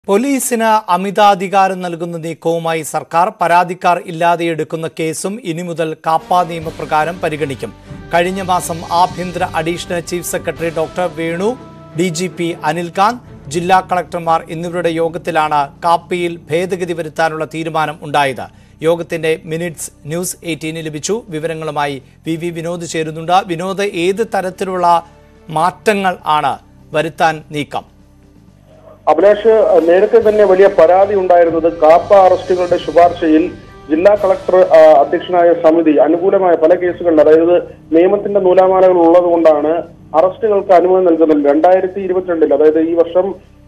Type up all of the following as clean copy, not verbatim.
Policeന അമിതാധികാരം നൽകുന്ന നീക്കവുമായി സർക്കാർ പരാതിക്കാർ ഇല്ലാതെ എടുക്കുന്ന കേസും ഇനി മുതൽ കാപ്പ നിയമപ്രകാരം പരിഗണിക്കും. കഴിഞ്ഞ മാസം ആഭ്യന്തര additional chief secretary doctor Venu, DGP Anilkant, ജില്ലാ കളക്ടർമാർ എന്നിവരുടെ യോഗത്തിലാണ് കാപ്പയിൽ ഭേദഗതി വരുത്താനുള്ള തീരുമാനം ഉണ്ടായത്. യോഗത്തിന്റെ മിനിറ്റ്സ് ന്യൂസ് 18 ലഭിച്ചു. വിവരങ്ങളുമായി വി വിനോദ് ചേരുന്നുണ്ട്. വിനോദ്, ഏത് തരത്തിലുള്ള മാറ്റങ്ങൾ ആണ് വരുത്താൻ നീക്കം? അഭിലാഷ്, നേരത്തെ തന്നെ വലിയ പരാതി ഉണ്ടായിരുന്നത് കാപ്പ അറസ്റ്റുകളുടെ ശുപാർശയിൽ ജില്ലാ കളക്ടർ അധ്യക്ഷനായ സമിതി അനുകൂലമായ പല കേസുകളിൽ, അതായത് നിയമത്തിന്റെ നൂലാമാലകൾ ഉള്ളത് കൊണ്ടാണ് അറസ്റ്റുകൾക്ക് അനുമതി നൽകുന്നത്. 2022 അതായത് ഈ വർഷം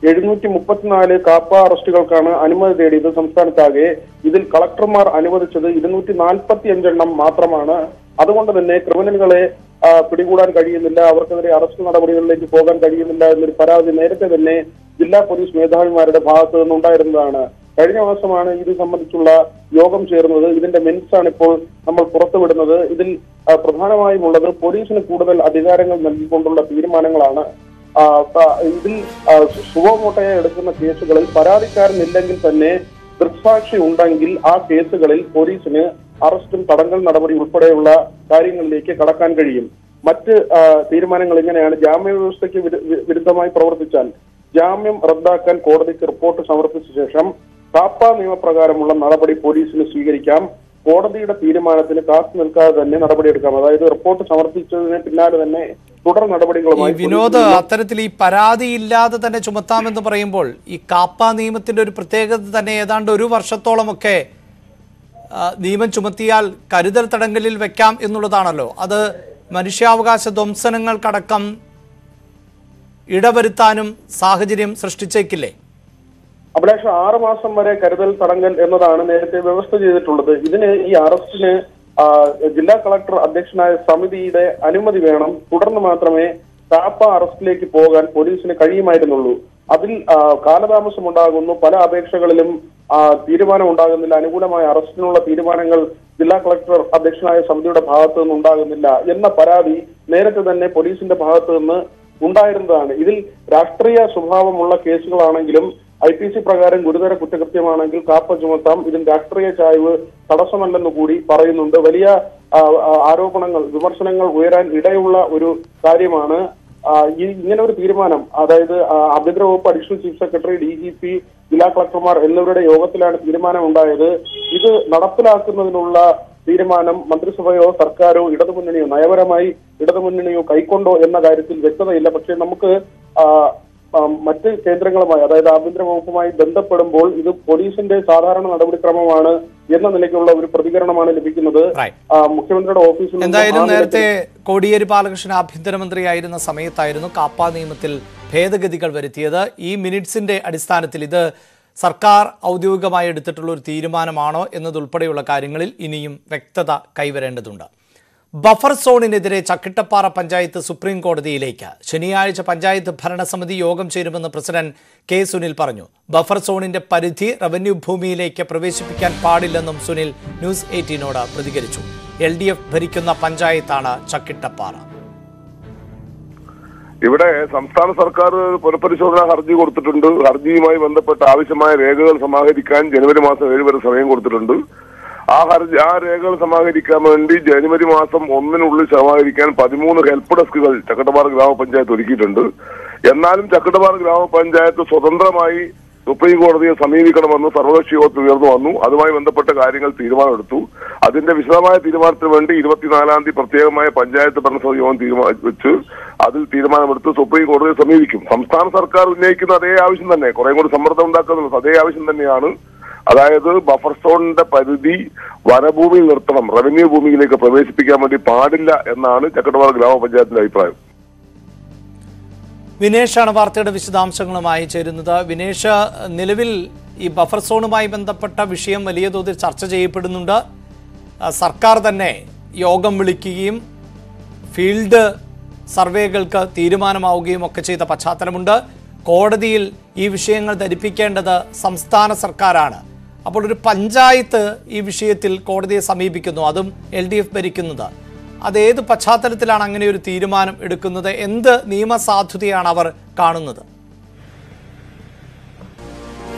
734 കാപ്പ അറസ്റ്റുകൾക്കാണ് അനുമതി തേടിയത് സംസ്ഥാനത്താകെ. ഇതിൽ കളക്ടർമാർ അനുവദിച്ചത് 245 എണ്ണം മാത്രമാണ്. അതുകൊണ്ട് തന്നെ ക്രിമിനലുകളെ പിടികൂടാൻ കഴിയുന്നില്ല, അവർക്കെതിരെ അറസ്റ്റ് നടപടികളിലേക്ക് പോകാൻ കഴിയുന്നില്ല എന്നൊരു പരാതി നേരത്തെ തന്നെ ജില്ലാ പോലീസ് മേധാവിമാരുടെ ഭാഗത്തു നിന്നുണ്ടായിരുന്നതാണ്. കഴിഞ്ഞ മാസമാണ് ഇത് സംബന്ധിച്ചുള്ള യോഗം ചേർന്നത്. ഇതിന്റെ മിനിറ്റ്സ് ആണ് ഇപ്പോൾ നമ്മൾ പുറത്തുവിടുന്നത്. ഇതിൽ പ്രധാനമായും ഉള്ളത് പോലീസിന് കൂടുതൽ അധികാരങ്ങൾ നൽകിക്കൊണ്ടുള്ള തീരുമാനങ്ങളാണ്. ഇതിൽ സുവമോട്ടയെ എടുക്കുന്ന കേസുകളിൽ പരാതിക്കാരനില്ലെങ്കിൽ തന്നെ ദൃക്സാക്ഷി ഉണ്ടെങ്കിൽ ആ കേസുകളിൽ പോലീസിന് അറസ്റ്റും തടങ്കൽ നടപടി ഉൾപ്പെടെയുള്ള കാര്യങ്ങളിലേക്ക് കടക്കാൻ കഴിയും. മറ്റ് തീരുമാനങ്ങൾ ഇങ്ങനെയാണ്: ജാമ്യ വ്യവസ്ഥയ്ക്ക് വിരുദ്ധമായി പ്രവർത്തിച്ചാൽ ജാമ്യം റദ്ദാക്കാൻ കോടതിക്ക് റിപ്പോർട്ട് സമർപ്പിച്ച ശേഷം കാപ്പ നിയമപ്രകാരമുള്ള നടപടി പോലീസിന് സ്വീകരിക്കാം. കോടതിയുടെ തീരുമാനത്തിന് കാത്തു നിൽക്കാതെ തന്നെ നടപടിയെടുക്കാം. അതായത് റിപ്പോർട്ട് സമർപ്പിച്ചതിന് പിന്നാലെ തന്നെ തുടർ നടപടികളുമായി. വിനോദ്, അത്തരത്തിൽ ഈ പരാതി ഇല്ലാതെ തന്നെ ചുമത്താമെന്ന് പറയുമ്പോൾ ഈ കാപ്പ നിയമത്തിന്റെ ഒരു പ്രത്യേകത തന്നെ ഏതാണ്ട് 1 വർഷത്തോളമൊക്കെ നിയമം ചുമത്തിയാൽ കരുതൽ തടങ്കലിൽ വെക്കാം എന്നുള്ളതാണല്ലോ. അത് മനുഷ്യാവകാശ ധ്വംസനങ്ങൾക്കടക്കം ഇടവരുത്താനും സാഹചര്യം സൃഷ്ടിച്ചേക്കില്ലേ? അഭിലാഷ്, 6 മാസം വരെ കരുതൽ തടങ്കൽ എന്നതാണ് നേരത്തെ വ്യവസ്ഥ ചെയ്തിട്ടുള്ളത്. ഇതിന് ഈ അറസ്റ്റിന് ജില്ലാ കളക്ടർ അധ്യക്ഷനായ സമിതിയുടെ അനുമതി വേണം. തുടർന്ന് മാത്രമേ കാപ്പ അറസ്റ്റിലേക്ക് പോകാൻ പോലീസിന് കഴിയുമായിരുന്നുള്ളൂ. അതിൽ കാലതാമസം ഉണ്ടാകുന്നു. പല അപേക്ഷകളിലും തീരുമാനം ഉണ്ടാകുന്നില്ല. അനുകൂലമായ അറസ്റ്റിനുള്ള തീരുമാനങ്ങൾ ജില്ലാ കളക്ടർ അധ്യക്ഷനായ സമിതിയുടെ ഭാഗത്തു നിന്ന് ഉണ്ടാകുന്നില്ല എന്ന പരാതി നേരത്തെ തന്നെ പോലീസിന്റെ ഭാഗത്തു നിന്ന് ഉണ്ടായിരുന്നതാണ്. ഇതിൽ രാഷ്ട്രീയ സ്വഭാവമുള്ള കേസുകളാണെങ്കിലും IPC പ്രകാരം ഗുരുതര കുറ്റകൃത്യമാണെങ്കിൽ കാപ്പ ചുമത്താം. ഇതിൽ രാഷ്ട്രീയ ചായ്വ് തടസ്സമല്ലെന്ന് കൂടി പറയുന്നുണ്ട്. വലിയ ആരോപണങ്ങൾ, വിമർശനങ്ങൾ ഉയരാൻ ഇടയുള്ള ഒരു കാര്യമാണ് ഇങ്ങനെ ഒരു തീരുമാനം. അതായത് ആഭ്യന്തര വകുപ്പ് അഡീഷണൽ ചീഫ് സെക്രട്ടറി, DGP, ജില്ലാ കളക്ടർമാർ എന്നിവരുടെ യോഗത്തിലാണ് തീരുമാനം ഉണ്ടായത്. ഇത് നടപ്പിലാക്കുന്നതിനുള്ള തീരുമാനം മന്ത്രിസഭയോ സർക്കാരോ ഇടതുമുന്നണിയോ നയപരമായി ഇടതുമുന്നണിയോ കൈക്കൊണ്ടോ എന്ന കാര്യത്തിൽ വ്യക്തതയില്ല. പക്ഷേ നമുക്ക് മറ്റ് കേന്ദ്രങ്ങളുമായി, അതായത് ആഭ്യന്തര വകുപ്പുമായി ബന്ധപ്പെടുമ്പോൾ ഇത് പോലീസിന്റെ സാധാരണ നടപടിക്രമമാണ് എന്ന നിലയ്ക്കുള്ള ഒരു പ്രതികരണമാണ് ലഭിക്കുന്നത്. മുഖ്യമന്ത്രിയുടെ ഓഫീസിൽ എന്തായാലും നേരത്തെ കോടിയേരി ബാലകൃഷ്ണൻ ആഭ്യന്തരമന്ത്രിയായിരുന്ന സമയത്തായിരുന്നു കാപ്പ നിയമത്തിൽ ഭേദഗതികൾ വരുത്തിയത്. ഈ മിനിറ്റ്സിന്റെ അടിസ്ഥാനത്തിൽ ഇത് സർക്കാർ ഔദ്യോഗികമായി എടുത്തിട്ടുള്ള ഒരു തീരുമാനമാണോ എന്നതുൾപ്പെടെയുള്ള കാര്യങ്ങളിൽ ഇനിയും വ്യക്തത കൈവരേണ്ടതുണ്ട്. ബഫർ സോണിനെതിരെ ചക്കിട്ടപ്പാറ പഞ്ചായത്ത് സുപ്രീം കോടതിയിലേക്ക്. ശനിയാഴ്ച പഞ്ചായത്ത് ഭരണസമിതി യോഗം ചേരുമെന്ന് പ്രസിഡന്റ് K. സുനിൽ പറഞ്ഞു. ബഫർ സോണിന്റെ പരിധി റവന്യൂ ഭൂമിയിലേക്ക് പ്രവേശിപ്പിക്കാൻ പാടില്ലെന്നും സുനിൽ ന്യൂസ് 18നോട് പ്രതികരിച്ചു. LDF ഭരിക്കുന്ന പഞ്ചായത്താണ് ചക്കിട്ടപ്പാറ. ഇവിടെ സംസ്ഥാന സർക്കാർ പുനഃപരിശോധനാ ഹർജി കൊടുത്തിട്ടുണ്ട്. ഹർജിയുമായി ബന്ധപ്പെട്ട് ആവശ്യമായ രേഖകൾ സമാഹരിക്കാൻ ജനുവരി മാസം 7 വരെ സമയം കൊടുത്തിട്ടുണ്ട്. ആ രേഖകൾ സമാഹരിക്കാൻ വേണ്ടി ജനുവരി മാസം 1 സമാഹരിക്കാൻ 13 ഹെൽപ്പ് ഡെസ്കുകൾ ചക്കട്ടപ്പാറ ഗ്രാമപഞ്ചായത്ത് ഒരുക്കിയിട്ടുണ്ട്. എന്നാലും ചക്കട്ടപ്പാറ ഗ്രാമപഞ്ചായത്ത് സ്വതന്ത്രമായി സുപ്രീം കോടതിയെ സമീപിക്കണമെന്ന് സർവകക്ഷി യോഗത്തിൽ ഉയർന്നു വന്നു. അതുമായി ബന്ധപ്പെട്ട കാര്യങ്ങൾ തീരുമാനമെടുത്തു. അതിന്റെ വിശദമായ തീരുമാനത്തിന് വേണ്ടി 24-ാം തീയതി പ്രത്യേകമായ പഞ്ചായത്ത് ഭരണസമിതി യോഗം വെച്ച് അതിൽ തീരുമാനമെടുത്ത് സുപ്രീം കോടതിയെ സമീപിക്കും. സംസ്ഥാന സർക്കാർ ഉന്നയിക്കുന്ന അതേ ആവശ്യം തന്നെ, കുറെ കൂടി സമ്മർദ്ദം ഉണ്ടാക്കുന്നുള്ളത് അതേ ആവശ്യം തന്നെയാണ്. അതായത് ബഫർ സോണിന്റെ പരിധി വനഭൂമിയിൽ നിർത്തണം, റവന്യൂ ഭൂമിയിലേക്ക് പ്രവേശിപ്പിക്കാൻ വേണ്ടി പാടില്ല എന്നാണ് ചക്കട്ടപ്പാറ ഗ്രാമപഞ്ചായത്തിന്റെ അഭിപ്രായം. വിനേഷാണ് വാർത്തയുടെ വിശദാംശങ്ങളുമായി ചേരുന്നത്. വിനേഷ്, നിലവിൽ ഈ ബഫർ സോണുമായി ബന്ധപ്പെട്ട വിഷയം വലിയ തോതിൽ ചർച്ച ചെയ്യപ്പെടുന്നുണ്ട്. സർക്കാർ തന്നെ യോഗം വിളിക്കുകയും ഫീൽഡ് സർവേകൾക്ക് തീരുമാനമാവുകയും ഒക്കെ ചെയ്ത പശ്ചാത്തലമുണ്ട്. കോടതിയിൽ ഈ വിഷയങ്ങൾ ധരിപ്പിക്കേണ്ടത് സംസ്ഥാന സർക്കാരാണ്. അപ്പോൾ ഒരു പഞ്ചായത്ത് ഈ വിഷയത്തിൽ കോടതിയെ സമീപിക്കുന്നു, അതും LDF ഭരിക്കുന്നത്. അതേത് പശ്ചാത്തലത്തിലാണ് അങ്ങനെ ഒരു തീരുമാനം എടുക്കുന്നത്? എന്ത് നിയമസാധുതയാണ് അവർ കാണുന്നത്?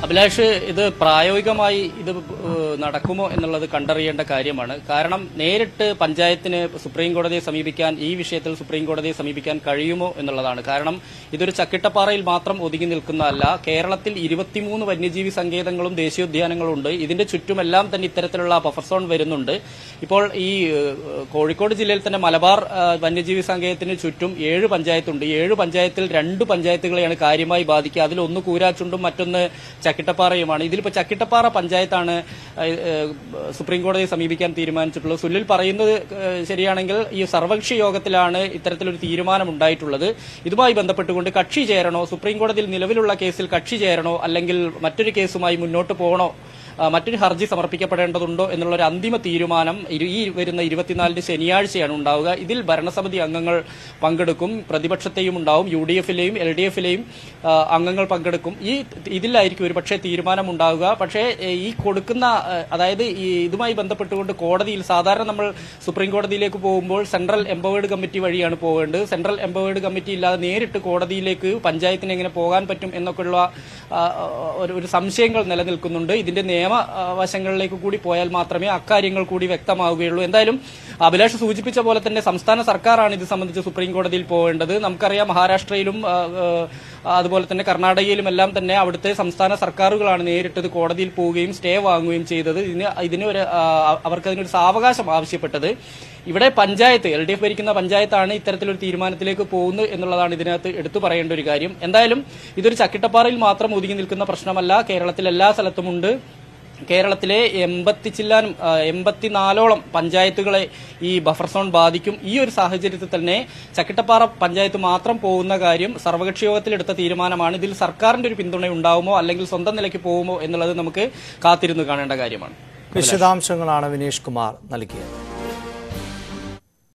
അഭിലാഷ്, ഇത് പ്രായോഗികമായി ഇത് നടക്കുമോ എന്നുള്ളത് കണ്ടറിയേണ്ട കാര്യമാണ്. കാരണം നേരിട്ട് പഞ്ചായത്തിന് സുപ്രീം കോടതിയെ സമീപിക്കാൻ, ഈ വിഷയത്തിൽ സുപ്രീം കോടതിയെ സമീപിക്കാൻ കഴിയുമോ എന്നുള്ളതാണ്. കാരണം ഇതൊരു ചക്കിട്ടപ്പാറയിൽ മാത്രം ഒതുങ്ങി നിൽക്കുന്നതല്ല. കേരളത്തിൽ 23 വന്യജീവി സങ്കേതങ്ങളും ദേശീയോദ്യാനങ്ങളും ഉണ്ട്. ഇതിന്റെ ചുറ്റുമെല്ലാം തന്നെ ഇത്തരത്തിലുള്ള ബഫർ സോൺ വരുന്നുണ്ട്. ഇപ്പോൾ ഈ കോഴിക്കോട് ജില്ലയിൽ തന്നെ മലബാർ വന്യജീവി സങ്കേതത്തിന് ചുറ്റും 7 പഞ്ചായത്തുണ്ട്. 7 പഞ്ചായത്തിൽ 2 പഞ്ചായത്തുകളെയാണ് കാര്യമായി ബാധിക്കുക. അതിലൊന്ന് കൂരാച്ചുണ്ടും മറ്റൊന്ന് ചക്കിട്ടപ്പാറയുമാണ്. ഇതിലിപ്പോൾ ചക്കിട്ടപ്പാറ പഞ്ചായത്താണ് സുപ്രീം കോടതിയെ സമീപിക്കാൻ തീരുമാനിച്ചിട്ടുള്ളത്. സുനിൽ പറയുന്നത് ശരിയാണെങ്കിൽ ഈ സർവകക്ഷി യോഗത്തിലാണ് ഇത്തരത്തിലൊരു തീരുമാനം ഉണ്ടായിട്ടുള്ളത്. ഇതുമായി ബന്ധപ്പെട്ടുകൊണ്ട് കക്ഷി ചേരണോ, സുപ്രീം കോടതിയിൽ നിലവിലുള്ള കേസിൽ കക്ഷി ചേരണോ, അല്ലെങ്കിൽ മറ്റൊരു കേസുമായി മുന്നോട്ട് പോകണോ, മറ്റൊരു ഹർജി സമർപ്പിക്കപ്പെടേണ്ടതുണ്ടോ എന്നുള്ളൊരു അന്തിമ തീരുമാനം ഈ വരുന്ന 24 ശനിയാഴ്ചയാണ് ഉണ്ടാവുക. ഇതിൽ ഭരണസമിതി അംഗങ്ങൾ പങ്കെടുക്കും. പ്രതിപക്ഷത്തെയും ഉണ്ടാവും, UDF-ലെയും LDF-ലെയും അംഗങ്ങൾ പങ്കെടുക്കും. ഇതിലായിരിക്കും ഒരു പക്ഷേ തീരുമാനം ഉണ്ടാവുക. പക്ഷേ ഈ കൊടുക്കുന്ന, അതായത് ഇതുമായി ബന്ധപ്പെട്ടുകൊണ്ട് കോടതിയിൽ സാധാരണ നമ്മൾ സുപ്രീം കോടതിയിലേക്ക് പോകുമ്പോൾ സെൻട്രൽ എംപവേർഡ് കമ്മിറ്റി വഴിയാണ് പോകേണ്ടത്. സെൻട്രൽ എംപവേർഡ് കമ്മിറ്റി ഇല്ലാതെ നേരിട്ട് കോടതിയിലേക്ക് പഞ്ചായത്തിന് എങ്ങനെ പോകാൻ പറ്റും എന്നൊക്കെയുള്ള ഒരു സംശയങ്ങൾ നിലനിൽക്കുന്നുണ്ട്. ഇതിന്റെ വശങ്ങളിലേക്ക് കൂടി പോയാൽ മാത്രമേ അക്കാര്യങ്ങൾ കൂടി വ്യക്തമാവുകയുള്ളൂ. എന്തായാലും അഭിലാഷ് സൂചിപ്പിച്ച പോലെ തന്നെ സംസ്ഥാന സർക്കാരാണ് ഇത് സംബന്ധിച്ച് സുപ്രീം കോടതിയിൽ പോകേണ്ടത്. നമുക്കറിയാം, മഹാരാഷ്ട്രയിലും അതുപോലെ തന്നെ കർണാടകയിലും എല്ലാം തന്നെ അവിടുത്തെ സംസ്ഥാന സർക്കാരുകളാണ് നേരിട്ട് കോടതിയിൽ പോവുകയും സ്റ്റേ വാങ്ങുകയും ചെയ്തത്. അവർക്കതിനൊരു സാവകാശം ആവശ്യപ്പെട്ടത്. ഇവിടെ പഞ്ചായത്ത്, LDF ഭരിക്കുന്ന പഞ്ചായത്താണ് ഇത്തരത്തിലൊരു തീരുമാനത്തിലേക്ക് പോകുന്നത് എന്നുള്ളതാണ് ഇതിനകത്ത് എടുത്തു പറയേണ്ട ഒരു കാര്യം. എന്തായാലും ഇതൊരു ചക്കിട്ടപ്പാറയിൽ മാത്രം ഒതുങ്ങി നിൽക്കുന്ന പ്രശ്നമല്ല, കേരളത്തിൽ എല്ലാ സ്ഥലത്തുമുണ്ട്. കേരളത്തിലെ 84ഓളം പഞ്ചായത്തുകളെ ഈ ബഫർ സോൺ ബാധിക്കും. ഈ ഒരു സാഹചര്യത്തിൽ തന്നെ ചക്കിട്ടപ്പാറ പഞ്ചായത്ത് മാത്രം പോകുന്ന കാര്യം സർവകക്ഷി യോഗത്തിലെടുത്ത തീരുമാനമാണ്. ഇതിൽ സർക്കാരിന്റെ ഒരു പിന്തുണ ഉണ്ടാവുമോ അല്ലെങ്കിൽ സ്വന്തം നിലയ്ക്ക് പോകുമോ എന്നുള്ളത് നമുക്ക് കാത്തിരുന്ന് കാണേണ്ട കാര്യമാണ്. വിശദാംശങ്ങളാണ് വിനീഷ് കുമാർ നൽകിയത്.